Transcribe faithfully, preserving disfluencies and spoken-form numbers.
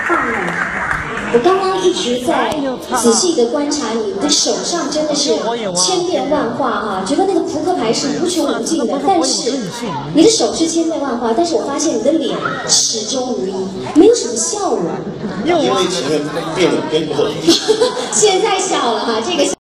我刚刚一直在仔细的观察你，你的手上真的是千变万化哈，觉得那个扑克牌是无穷无尽的。但是你的手是千变万化，但是我发现你的脸始终如一，没有什么笑容。 因为前面变得更多。 现在笑了哈，这个。